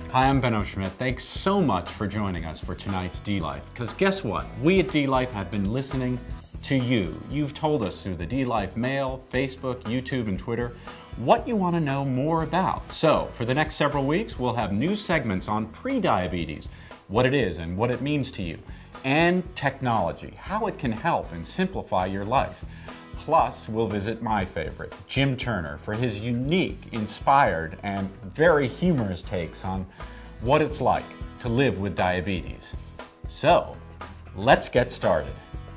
Hi, I'm Benno Schmidt. Thanks so much for joining us for tonight's dLife. Because guess what? We at dLife have been listening to you. You've told us through the dLife mail, Facebook, YouTube, and Twitter what you want to know more about. So, for the next several weeks, we'll have new segments on pre-diabetes, what it is and what it means to you, and technology, how it can help and simplify your life. Plus, we'll visit my favorite, Jim Turner, for his unique, inspired, and very humorous takes on what it's like to live with diabetes. So, let's get started.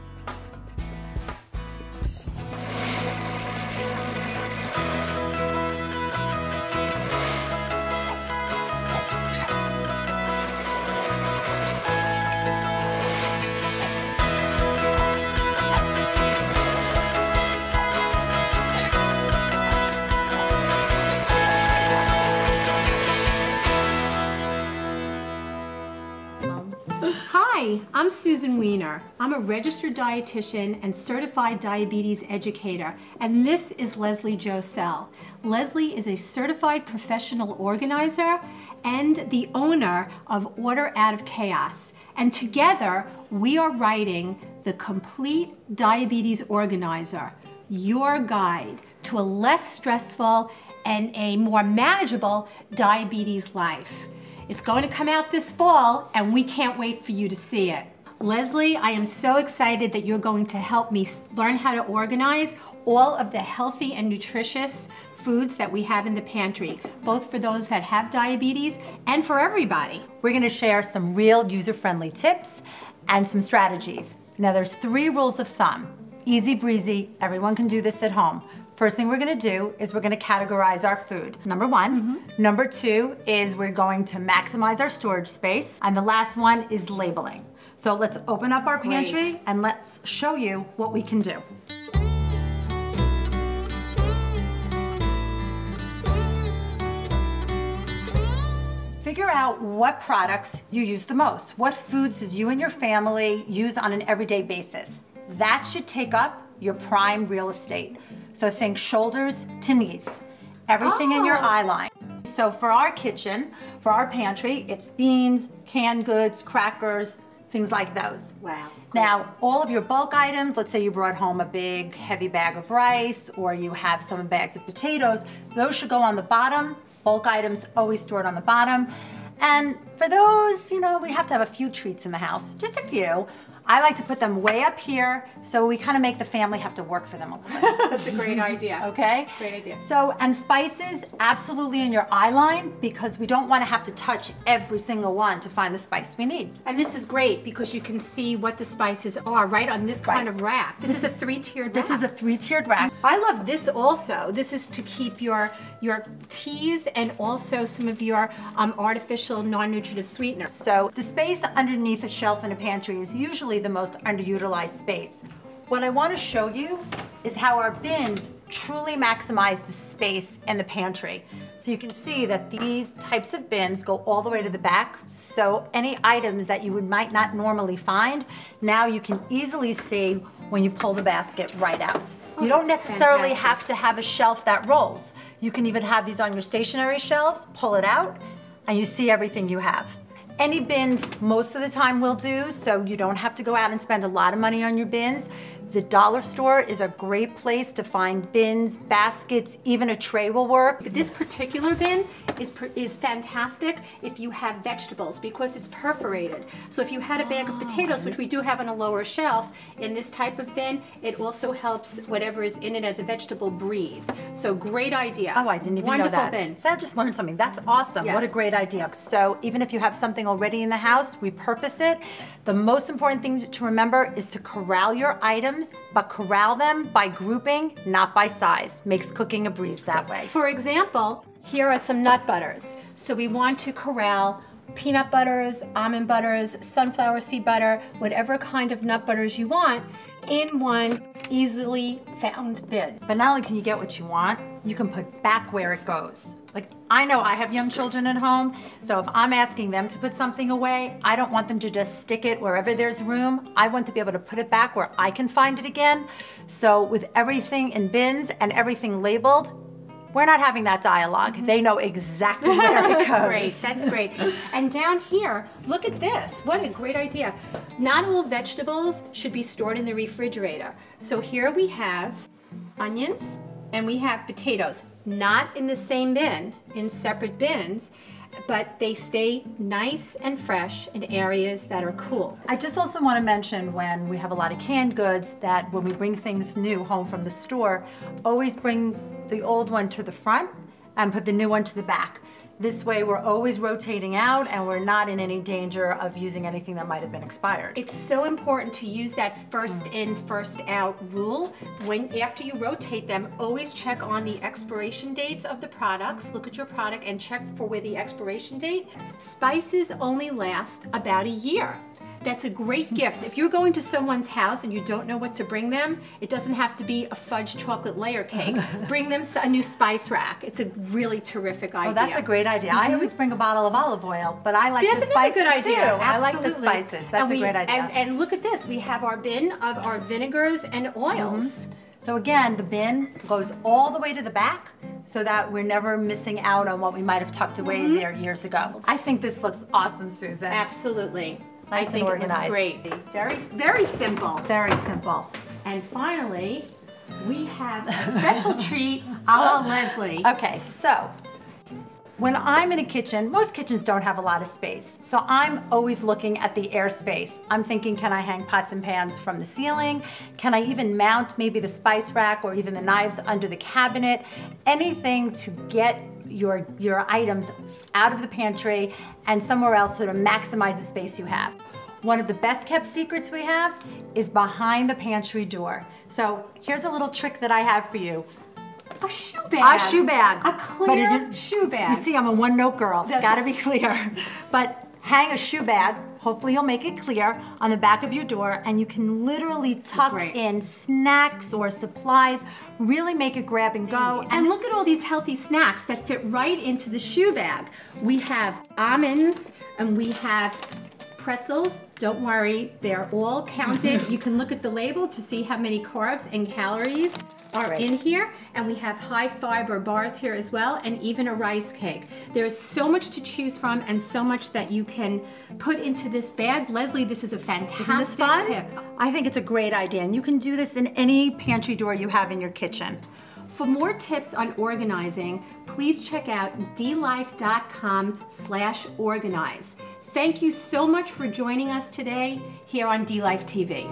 Hi, I'm Susan Weiner. I'm a registered dietitian and certified diabetes educator, and this is Leslie Josel. Leslie is a certified professional organizer and the owner of Order Out of Chaos. And together, we are writing the Complete Diabetes Organizer, your guide to a less stressful and a more manageable diabetes life. It's going to come out this fall, and we can't wait for you to see it. Leslie, I am so excited that you're going to help me learn how to organize all of the healthy and nutritious foods that we have in the pantry, both for those that have diabetes and for everybody. We're going to share some real user-friendly tips and some strategies. Now, there's 3 rules of thumb. Easy breezy, everyone can do this at home. First thing we're gonna do is we're gonna categorize our food. Number 1. Number 2 is we're going to maximize our storage space. And the last one is labeling. So let's open up our pantry and let's show you what we can do. Figure out what products you use the most. What foods does you and your family use on an everyday basis? That should take up your prime real estate. So think shoulders to knees, everything in your eye line. So for our kitchen, for our pantry, it's beans, canned goods, crackers, things like those. Wow. Now, all of your bulk items, let's say you brought home a big heavy bag of rice or you have some bags of potatoes, those should go on the bottom. Bulk items always stored on the bottom. And for those, you know, we have to have a few treats in the house, just a few. I like to put them way up here, so we kind of make the family have to work for them a little bit. That's a great idea. Okay? Great idea. So, and spices, absolutely in your eye line, because we don't want to have to touch every single one to find the spice we need. And this is great because you can see what the spices are right on this kind of rack. This is a 3-tiered rack. This is a 3-tiered rack. I love this also. This is to keep your teas and also some of your artificial non-nutritive sweeteners. So the space underneath a shelf in a pantry is usually the most underutilized space. What I want to show you is how our bins truly maximize the space in the pantry. So you can see that these types of bins go all the way to the back, so any items that you might not normally find, now you can easily see when you pull the basket right out. You don't necessarily have to have a shelf that rolls. You can even have these on your stationary shelves, pull it out, and you see everything you have. Any bins most of the time will do, so you don't have to go out and spend a lot of money on your bins. The dollar store is a great place to find bins, baskets, even a tray will work. This particular bin is fantastic if you have vegetables because it's perforated. So if you had a bag of potatoes, which we do have on a lower shelf, in this type of bin, it also helps whatever is in it as a vegetable breathe. So great idea. Oh, I didn't even know that. Wonderful bin. So I just learned something. That's awesome. Yes. What a great idea. So even if you have something already in the house, repurpose it. The most important thing to remember is to corral your items, but corral them by grouping, not by size. Makes cooking a breeze that way. For example, here are some nut butters. So we want to corral peanut butters, almond butters, sunflower seed butter, whatever kind of nut butters you want in one easily found bin. But not only can you get what you want, you can put back where it goes. Like, I know I have young children at home, so if I'm asking them to put something away, I don't want them to just stick it wherever there's room. I want to be able to put it back where I can find it again. So with everything in bins and everything labeled, We're not having that dialogue. They know exactly where it goes. That's great, that's great. And down here, look at this. What a great idea. Not all vegetables should be stored in the refrigerator. So here we have onions and we have potatoes, not in the same bin, in separate bins, but they stay nice and fresh in areas that are cool. I just also want to mention, when we have a lot of canned goods, that when we bring things new home from the store, always bring the old one to the front and put the new one to the back. This way we're always rotating out and we're not in any danger of using anything that might have been expired. It's so important to use that first in, first out rule. After you rotate them, always check on the expiration dates of the products. Look at your product and check for where the expiration date. Spices only last about a year. That's a great gift. If you're going to someone's house and you don't know what to bring them, it doesn't have to be a fudge chocolate layer cake. Bring them a new spice rack. It's a really terrific idea. Oh, that's a great idea. I always bring a bottle of olive oil, but I like the spices good idea. too. Absolutely. I like the spices. That's a great idea. And look at this. We have our bin of our vinegars and oils. So again, the bin goes all the way to the back so that we're never missing out on what we might have tucked away there years ago. I think this looks awesome, Susan. Absolutely. Nice I think and organized. It looks great. Very, very simple. Very simple. And finally, we have a special treat a la Leslie. Okay, so when I'm in a kitchen, most kitchens don't have a lot of space. So I'm always looking at the airspace. I'm thinking, can I hang pots and pans from the ceiling? Can I even mount maybe the spice rack or even the knives under the cabinet? Anything to get your items out of the pantry and somewhere else so to maximize the space you have. One of the best kept secrets we have is behind the pantry door. So here's a little trick that I have for you. A shoe bag. A shoe bag. A clear shoe bag. You see, I'm a one-note girl. It's gotta be clear. But hang a shoe bag, hopefully you'll make it clear, on the back of your door, and you can literally tuck in snacks or supplies, really make it grab and go. And look at all these healthy snacks that fit right into the shoe bag. We have almonds and we have pretzels. Don't worry, they're all counted. You can look at the label to see how many carbs and calories are in here, and we have high fiber bars here as well, and even a rice cake. There's so much to choose from and so much that you can put into this bag. Leslie, this is a fantastic tip. I think it's a great idea, and you can do this in any pantry door you have in your kitchen. For more tips on organizing, please check out dlife.com/organize. Thank you so much for joining us today here on dLifeTV.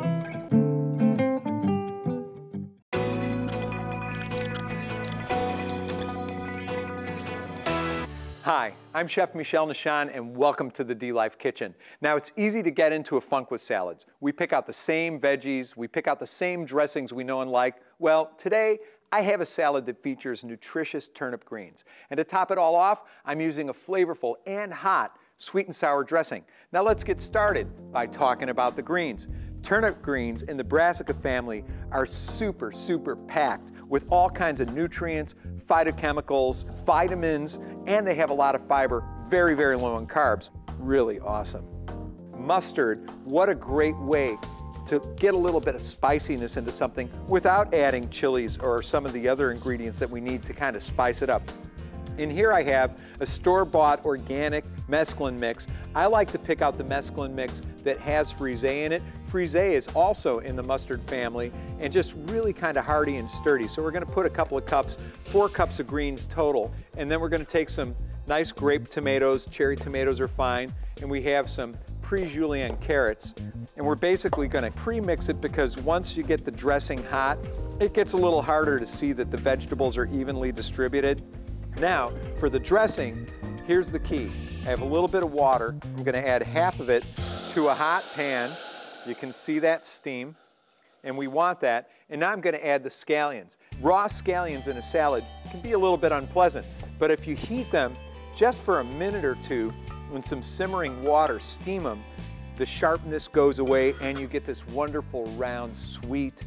Hi, I'm Chef Michel Nischan, and welcome to the dLife Kitchen. Now, it's easy to get into a funk with salads. We pick out the same veggies, we pick out the same dressings we know and like. Well, today, I have a salad that features nutritious turnip greens. And to top it all off, I'm using a flavorful and hot sweet and sour dressing. Now let's get started by talking about the greens. Turnip greens in the brassica family are super packed with all kinds of nutrients, phytochemicals, vitamins, and they have a lot of fiber, very low in carbs. Really awesome. Mustard, what a great way to get a little bit of spiciness into something without adding chilies or some of the other ingredients that we need to kind of spice it up. In here I have a store-bought organic mesclun mix. I like to pick out the mesclun mix that has frisee in it. Frisee is also in the mustard family and just really kind of hearty and sturdy. So we're going to put a couple of cups, 4 cups of greens total, and then we're going to take some nice grape tomatoes, cherry tomatoes are fine, and we have some pre-julienne carrots. And we're basically going to pre-mix it because once you get the dressing hot, it gets a little harder to see that the vegetables are evenly distributed. Now, for the dressing, here's the key. I have a little bit of water. I'm going to add half of it to a hot pan. You can see that steam, and we want that. And now I'm going to add the scallions. Raw scallions in a salad can be a little bit unpleasant, but if you heat them just for a minute or two in some simmering water, steam them, the sharpness goes away and you get this wonderful round, sweet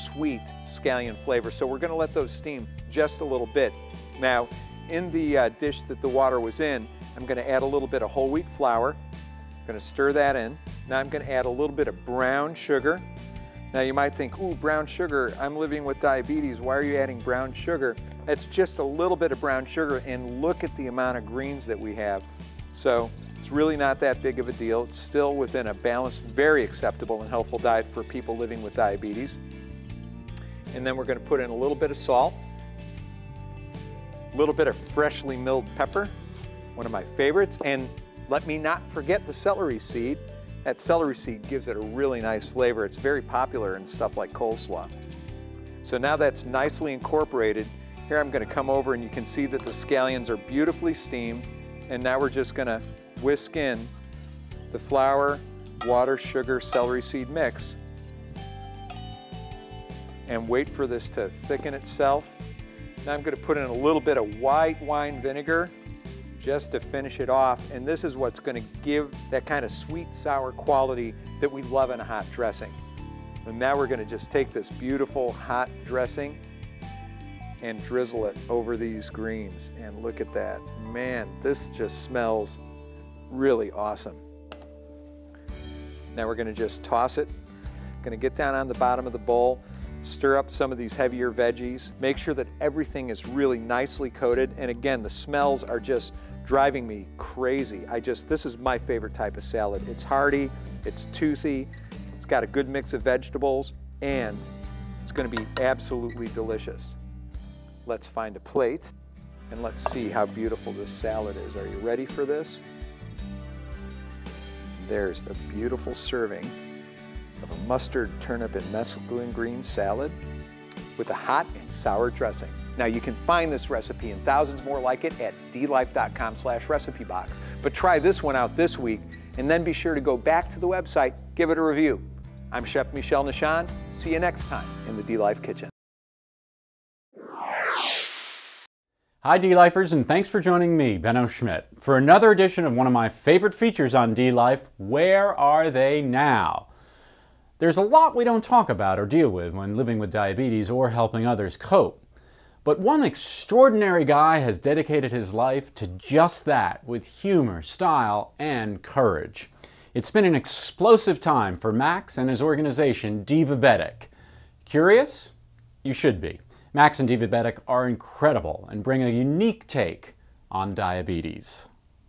scallion flavor. So we're going to let those steam just a little bit. Now, in the dish that the water was in, I'm going to add a little bit of whole wheat flour. I'm going to stir that in. Now I'm going to add a little bit of brown sugar. Now you might think, ooh, brown sugar, I'm living with diabetes, why are you adding brown sugar? It's just a little bit of brown sugar, and look at the amount of greens that we have. So it's really not that big of a deal. It's still within a balanced, very acceptable and healthful diet for people living with diabetes. And then we're going to put in a little bit of salt, a little bit of freshly milled pepper, one of my favorites, and let me not forget the celery seed. That celery seed gives it a really nice flavor. It's very popular in stuff like coleslaw. So now that's nicely incorporated, here I'm going to come over and you can see that the scallions are beautifully steamed, and now we're just going to whisk in the flour, water, sugar, celery seed mix and wait for this to thicken itself. Now I'm going to put in a little bit of white wine vinegar just to finish it off, and this is what's going to give that kind of sweet sour quality that we love in a hot dressing. And now we're going to just take this beautiful hot dressing and drizzle it over these greens, and look at that. Man, this just smells really awesome. Now we're going to just toss it. Going to get down on the bottom of the bowl, stir up some of these heavier veggies, make sure that everything is really nicely coated, and again, the smells are just driving me crazy. This is my favorite type of salad. It's hearty, it's toothy, it's got a good mix of vegetables, and it's going to be absolutely delicious. Let's find a plate and let's see how beautiful this salad is. Are you ready for this? There's a beautiful serving of a mustard, turnip, and mesclun green salad with a hot and sour dressing. Now you can find this recipe and thousands more like it at dlife.com/recipe box. But try this one out this week, and then be sure to go back to the website, give it a review. I'm Chef Michel Nischan. See you next time in the dLife Kitchen. Hi dLifers, and thanks for joining me, Benno Schmidt, for another edition of one of my favorite features on dLife, Where Are They Now? There's a lot we don't talk about or deal with when living with diabetes or helping others cope. But one extraordinary guy has dedicated his life to just that, with humor, style, and courage. It's been an explosive time for Max and his organization, Divabetic. Curious? You should be. Max and Divabetic are incredible and bring a unique take on diabetes.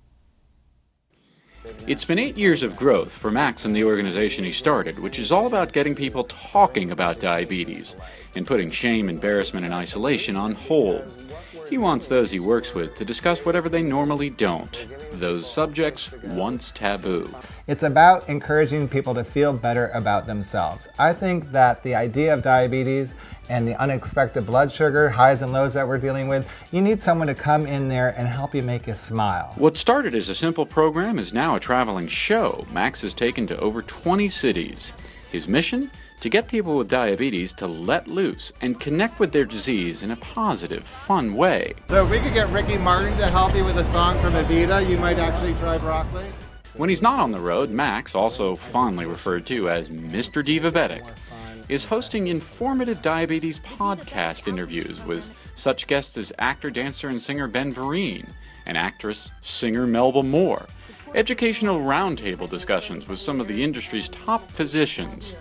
It's been 8 years of growth for Max and the organization he started, which is all about getting people talking about diabetes and putting shame, embarrassment, and isolation on hold. He wants those he works with to discuss whatever they normally don't, those subjects once taboo. It's about encouraging people to feel better about themselves. I think that the idea of diabetes and the unexpected blood sugar highs and lows that we're dealing with, you need someone to come in there and help you make you smile. What started as a simple program is now a traveling show Max has taken to over 20 cities. His mission? To get people with diabetes to let loose and connect with their disease in a positive, fun way. So if we could get Ricky Martin to help you with a song from Evita, you might actually try broccoli. When he's not on the road, Max, also fondly referred to as Mr. Divabetic, is hosting informative diabetes podcast interviews with such guests as actor, dancer, and singer Ben Vereen, and actress, singer Melba Moore, educational roundtable discussions with some of the industry's top physicians,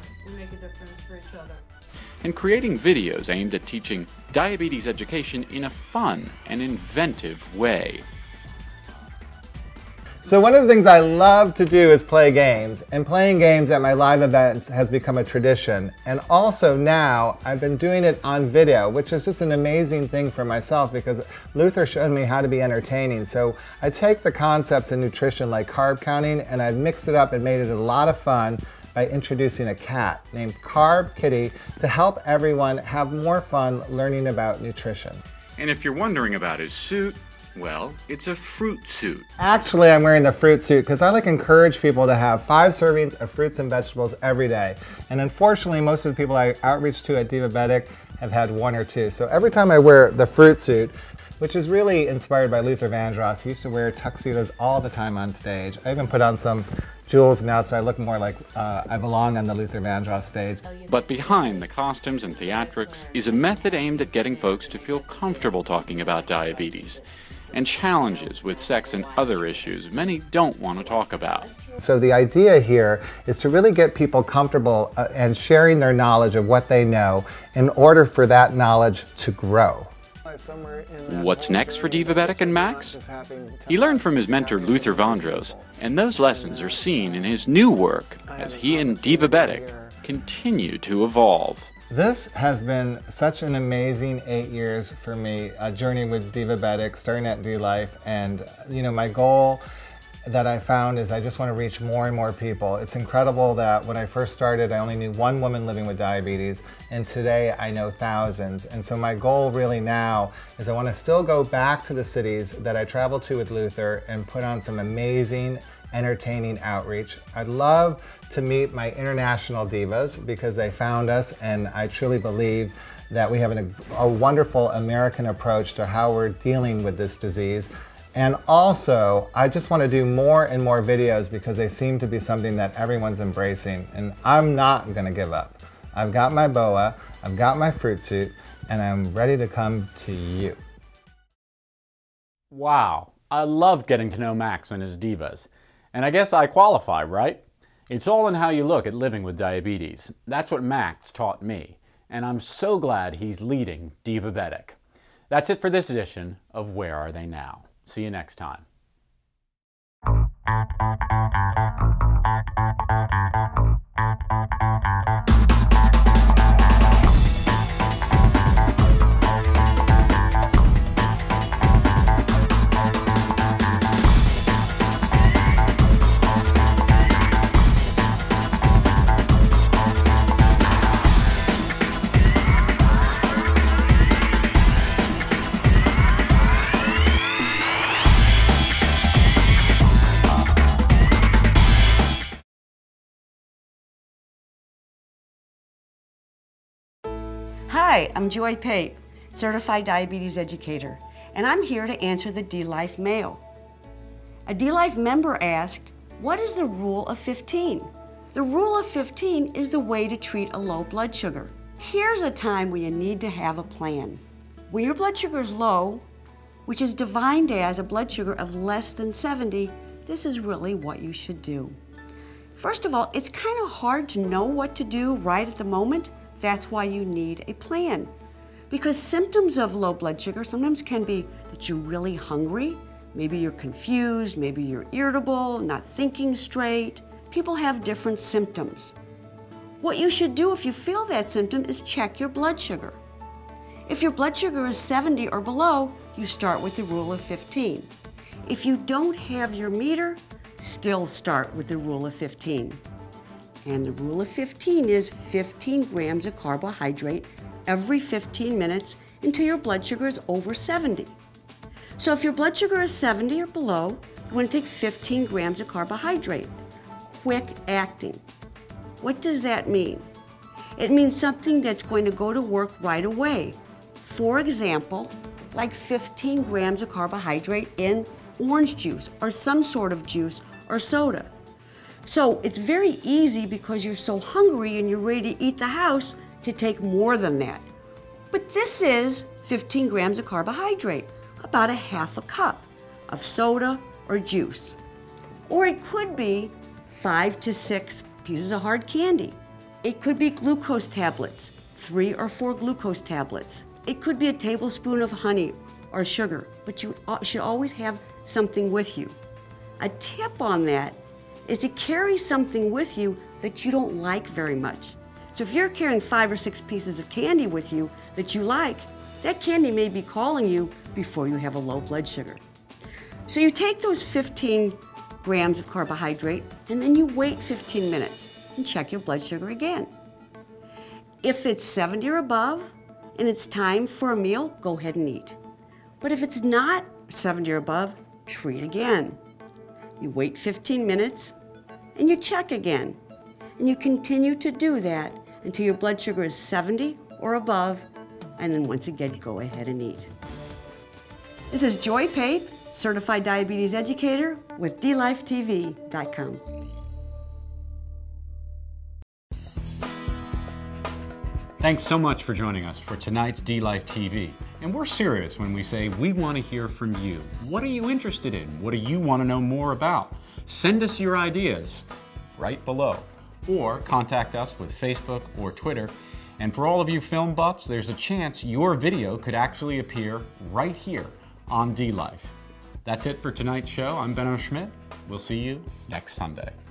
and creating videos aimed at teaching diabetes education in a fun and inventive way. So one of the things I love to do is play games, and playing games at my live events has become a tradition. And also now I've been doing it on video, which is just an amazing thing for myself because Luther showed me how to be entertaining. So I take the concepts in nutrition like carb counting, and I've mixed it up and made it a lot of fun by introducing a cat named Carb Kitty to help everyone have more fun learning about nutrition. And if you're wondering about his suit, well, it's a fruit suit. Actually, I'm wearing the fruit suit because I encourage people to have 5 servings of fruits and vegetables every day. And unfortunately, most of the people I outreach to at Divabetic have had 1 or 2. So every time I wear the fruit suit, which is really inspired by Luther Vandross, he used to wear tuxedos all the time on stage. I even put on some jewels now so I look more like I belong on the Luther Vandross stage. But behind the costumes and theatrics is a method aimed at getting folks to feel comfortable talking about diabetes. and challenges with sex and other issues many don't want to talk about. So the idea here is to really get people comfortable and sharing their knowledge of what they know in order for that knowledge to grow. What's next for Divabetic and Max? He learned from his mentor Luther Vandross, and those lessons are seen in his new work as he and Divabetic continue to evolve. This has been such an amazing 8 years for me, a journey with Divabetic, starting at dLife, and my goal that I found is I just want to reach more and more people. It's incredible that when I first started, I only knew one woman living with diabetes, and today I know thousands. And so my goal really now is I want to still go back to the cities that I traveled to with Luther and put on some amazing, entertaining outreach. I'd love to meet my international divas because they found us, and I truly believe that we have a wonderful American approach to how we're dealing with this disease. And also, I just want to do more and more videos because they seem to be something that everyone's embracing, and I'm not going to give up. I've got my boa, I've got my fruit suit, and I'm ready to come to you. Wow, I love getting to know Max and his divas. And I guess I qualify, right? It's all in how you look at living with diabetes. That's what Max taught me, and I'm so glad he's leading Divabetic. That's it for this edition of Where Are They Now? See you next time. Hi, I'm Joy Pape, Certified Diabetes Educator, and I'm here to answer the dLife mail. A dLife member asked, what is the rule of 15? The rule of 15 is the way to treat a low blood sugar. Here's a time when you need to have a plan. When your blood sugar is low, which is defined as a blood sugar of less than 70, this is really what you should do. First of all, it's kind of hard to know what to do right at the moment. That's why you need a plan. Because symptoms of low blood sugar sometimes can be that you're really hungry, maybe you're confused, maybe you're irritable, not thinking straight. People have different symptoms. What you should do if you feel that symptom is check your blood sugar. If your blood sugar is 70 or below, you start with the rule of 15. If you don't have your meter, still start with the rule of 15. And the rule of 15 is 15 grams of carbohydrate every 15 minutes until your blood sugar is over 70. So if your blood sugar is 70 or below, you want to take 15 grams of carbohydrate. Quick acting. What does that mean? It means something that's going to go to work right away. For example, like 15 grams of carbohydrate in orange juice or some sort of juice or soda. So it's very easy because you're so hungry and you're ready to eat the house to take more than that. But this is 15 grams of carbohydrate, about a half a cup of soda or juice. Or it could be 5 to 6 pieces of hard candy. It could be glucose tablets, 3 or 4 glucose tablets. It could be a tablespoon of honey or sugar, but you should always have something with you. A tip on that is to carry something with you that you don't like very much. So if you're carrying 5 or 6 pieces of candy with you that you like, that candy may be calling you before you have a low blood sugar. So you take those 15 grams of carbohydrate and then you wait 15 minutes and check your blood sugar again. If it's 70 or above and it's time for a meal, go ahead and eat. But if it's not 70 or above, treat again. You wait 15 minutes and you check again. And you continue to do that until your blood sugar is 70 or above, and then once again, go ahead and eat. This is Joy Pape, Certified Diabetes Educator with dLifeTV.com. Thanks so much for joining us for tonight's dLife TV. And we're serious when we say we want to hear from you. What are you interested in? What do you want to know more about? Send us your ideas right below, or contact us with Facebook or Twitter. And for all of you film buffs, there's a chance your video could actually appear right here on dLife. That's it for tonight's show. I'm Benno Schmidt. We'll see you next Sunday.